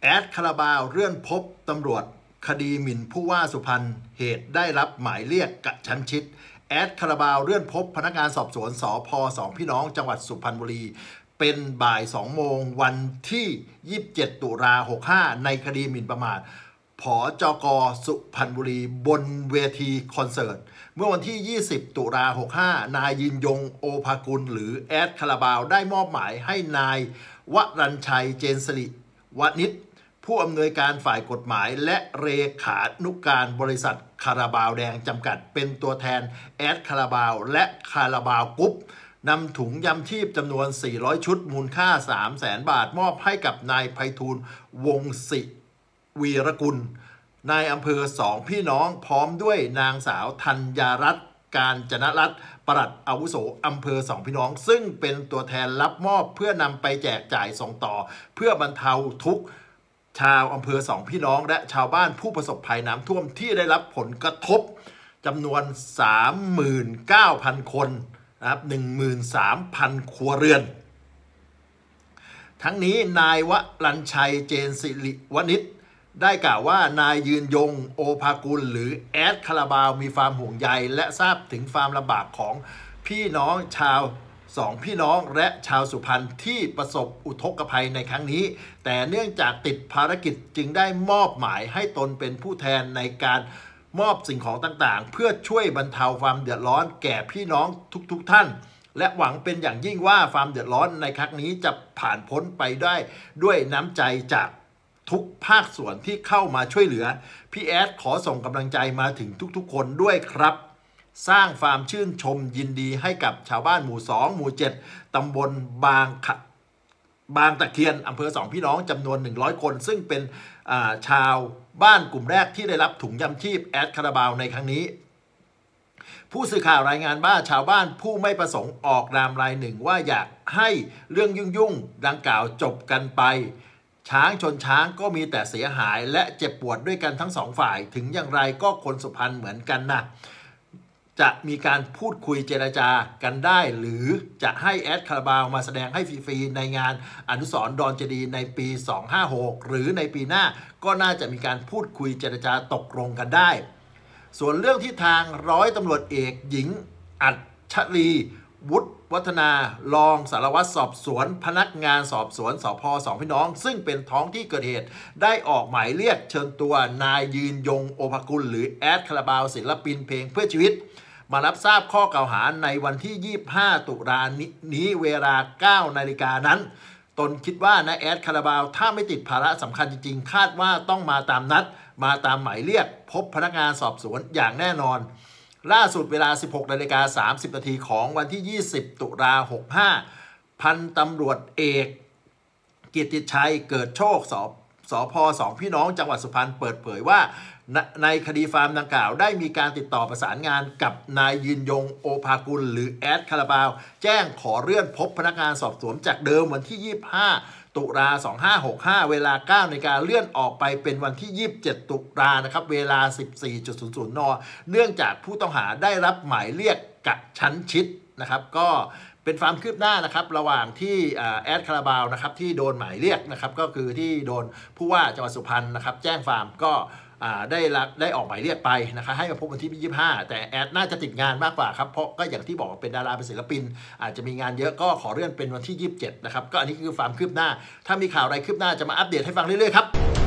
ดคาราบาวเลื่อนพบตำรวจคดีหมิ่นผู้ว่าสุพรรณเหตุได้รับหมายเรียกกระชั้นชิดแอดคาราบาวเลื่อนพบพนักงานสอบสวนสพสองพี่น้องจังหวัดสุพรรณบุรีเป็นบ่าย2 โมงวันที่27 ตุลา65ในคดีหมิ่นประมาทผจก.สุพรรณบุรีบนเวทีคอนเสิร์ตเมื่อวันที่20 ตุลา65นายยืนยงโอภากุลหรือแอดคาราบาวได้มอบหมายให้นายวรัญชัยเจนสิริวณิชผู้อำนวยการฝ่ายกฎหมายและเลขานุการบริษัทคาราบาวแดงจำกัดเป็นตัวแทนแอดคาราบาวและคาราบาวกรุ๊ปนำถุงยำชีพจำนวน400ชุดมูลค่า 300,000 บาทมอบให้กับนายไพฑูรย์วงศ์ศิวีรกุลนายอำเภอสองพี่น้องพร้อมด้วยนางสาวธัญรัตน์การจนรัตน์ปลัดอาวุโสอำเภอสองพี่น้องซึ่งเป็นตัวแทนรับมอบเพื่อนำไปแจกจ่ายส่งต่อเพื่อบรรเทาทุกข์ชาวอำเภอสองพี่น้องและชาวบ้านผู้ประสบภัยน้ำท่วมที่ได้รับผลกระทบจำนวน 39,000 คนนะครับ 13,000 ครัวเรือนทั้งนี้นายวรัญชัยเจนสิริวณิชได้กล่าวว่านายยืนยงโอภากุลหรือแอดคาราบาวมีความห่วงใยและทราบถึงความลำบากของพี่น้องชาวสองพี่น้องและชาวสุพรรณที่ประสบอุทกภัยในครั้งนี้แต่เนื่องจากติดภารกิจจึงได้มอบหมายให้ตนเป็นผู้แทนในการมอบสิ่งของต่างๆเพื่อช่วยบรรเทาความเดือดร้อนแก่พี่น้องทุกท่านและหวังเป็นอย่างยิ่งว่าความเดือดร้อนในครั้งนี้จะผ่านพ้นไปได้ด้วยน้ำใจจากทุกภาคส่วนที่เข้ามาช่วยเหลือพี่แอดขอส่งกำลังใจมาถึงทุกๆคนด้วยครับสร้างความชื่นชมยินดีให้กับชาวบ้านหมู่2หมู่7ตำบลบางตะเคียนอำเภอสองพี่น้องจำนวน100คนซึ่งเป็นชาวบ้านกลุ่มแรกที่ได้รับถุงยำชีพแอดคาราบาวในครั้งนี้ผู้สื่อข่าวรายงานว่าชาวบ้านผู้ไม่ประสงค์ออกนามรายหนึ่งว่าอยากให้เรื่องยุ่งดังกล่าวจบกันไปช้างชนช้างก็มีแต่เสียหายและเจ็บปวดด้วยกันทั้งสองฝ่ายถึงอย่างไรก็คนสุพรรณเหมือนกันนะจะมีการพูดคุยเจรจากันได้หรือจะให้แอดคาราบาวมาแสดงให้ฟรีๆในงานอนุสรณ์ดอนเจดีในปี256หรือในปีหน้าก็น่าจะมีการพูดคุยเจรจาตกลงกันได้ส่วนเรื่องที่ทางร้อยตำรวจเอกหญิงอัชรีวุฒิวัฒนารองสารวัตรสอบสวนพนักงานสอบสวนสพสองพี่น้องซึ่งเป็นท้องที่เกิดเหตุได้ออกหมายเรียกเชิญตัวนายยืนยงโอภากุลหรือแอดคาราบาวศิลปินเพลงเพื่อชีวิตมารับทราบข้อกล่าวหาในวันที่25 ตุลาคมนี้เวลา 9 นาฬิกานั้นตนคิดว่านะแอดคาราบาวถ้าไม่ติดภาระสำคัญจริงๆคาดว่าต้องมาตามนัดมาตามหมายเรียกพบพนักงานสอบสวนอย่างแน่นอนล่าสุดเวลา 16:30 นาทีของวันที่ 20 ตุลาคม 65พันตำรวจเอกกิตติชัยเกิดโชคสพสองพี่น้องจังหวัดสุพรรณเปิดเผยว่าในคดีฟาร์มดังกล่าวได้มีการติดต่อประสานงานกับนายยืนยงโอภากุลหรือแอดคาราบาวแจ้งขอเลื่อนพบพนักงานสอบสวนจากเดิมวันที่ 25 ตุลาคม 2565เวลา 9 นาฬิกาเลื่อนออกไปเป็นวันที่ 27 ตุลาคมนะครับเวลา 14.00 นเนื่องจากผู้ต้องหาได้รับหมายเรียกกระชั้นชิดนะครับก็เป็นความคืบหน้านะครับระหว่างที่แอดคาราบาวนะครับที่โดนหมายเรียกนะครับก็คือที่โดนผู้ว่าจังหวัดสุพรรณนะครับแจ้งฟาร์มก็ได้ออกหมายเรียกไปนะครับให้มาพบวันที่ 25แต่แอดน่าจะติดงานมากกว่าครับเพราะก็อย่างที่บอกเป็นดาราเป็นศิลปินอาจจะมีงานเยอะก็ขอเลื่อนเป็นวันที่ 27นะครับก็อันนี้คือความคืบหน้าถ้ามีข่าวอะไรคืบหน้าจะมาอัปเดตให้ฟังเรื่อยๆครับ